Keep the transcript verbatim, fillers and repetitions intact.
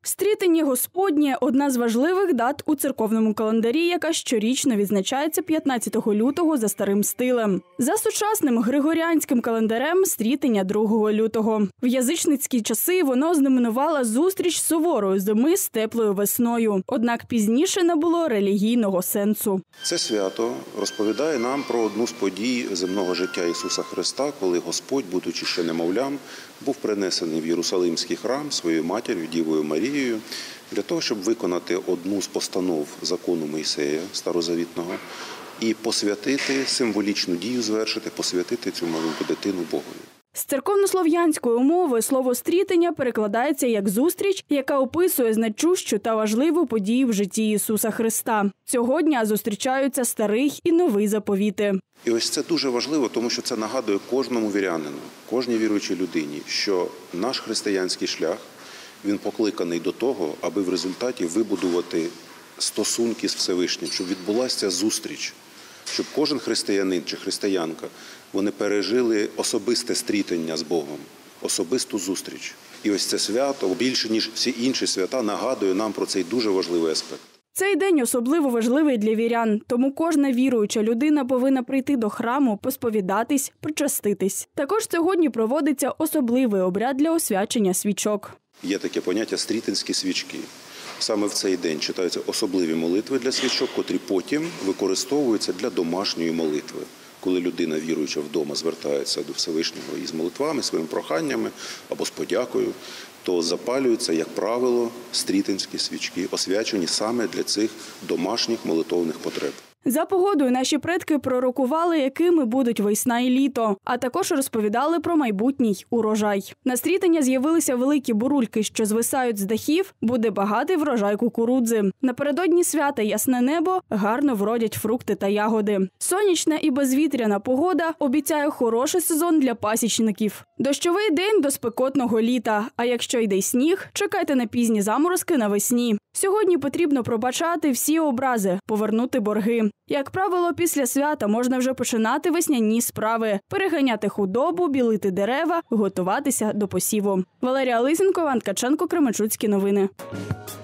Стрітення Господнє – одна з важливих дат у церковному календарі, яка щорічно відзначається п'ятнадцятого лютого за старим стилем. За сучасним григоріанським календарем – стрітення другого лютого. В язичницькі часи воно знаменувало зустріч суворої зими з теплою весною. Однак пізніше набуло релігійного сенсу. Це свято розповідає нам про одну з подій земного життя Ісуса Христа, коли Господь, будучи ще немовлям, був принесений в Єрусалимський храм своєю матір'ю, Дівою Марією, для того, щоб виконати одну з постанов закону Мойсея старозавітного і посвятити, символічну дію звершити, посвятити цю маленьку дитину Богові. З церковнослов'янської мови слово «стрітення» перекладається як «зустріч», яка описує значущу та важливу подію в житті Ісуса Христа. Цього дня зустрічаються старий і новий заповіти. І ось це дуже важливо, тому що це нагадує кожному вірянину, кожній віруючій людині, що наш християнський шлях, він покликаний до того, аби в результаті вибудувати стосунки з Всевишнім, щоб відбулася ця зустріч, щоб кожен християнин чи християнка, вони пережили особисте стрітення з Богом, особисту зустріч. І ось це свято, більше ніж всі інші свята, нагадує нам про цей дуже важливий аспект. Цей день особливо важливий для вірян, тому кожна віруюча людина повинна прийти до храму, посповідатись, причаститись. Також сьогодні проводиться особливий обряд для освячення свічок. Є таке поняття «стрітинські свічки». Саме в цей день читаються особливі молитви для свічок, котрі потім використовуються для домашньої молитви. Коли людина, віруюча вдома, звертається до Всевишнього із молитвами, своїми проханнями або з подякою, то запалюються, як правило, стрітинські свічки, освячені саме для цих домашніх молитовних потреб. За погодою наші предки пророкували, якими будуть весна і літо, а також розповідали про майбутній урожай. На стрітення з'явилися великі бурульки, що звисають з дахів, буде багатий врожай кукурудзи. Напередодні свята ясне небо, гарно вродять фрукти та ягоди. Сонячна і безвітряна погода обіцяє хороший сезон для пасічників. Дощовий день до спекотного літа, а якщо йде й сніг, чекайте на пізні заморозки навесні. Сьогодні потрібно пробачати всі образи, повернути борги. Як правило, після свята можна вже починати весняні справи – переганяти худобу, білити дерева, готуватися до посіву. Валерія Лисенко, Іван Ткаченко, Кременчуцькі новини.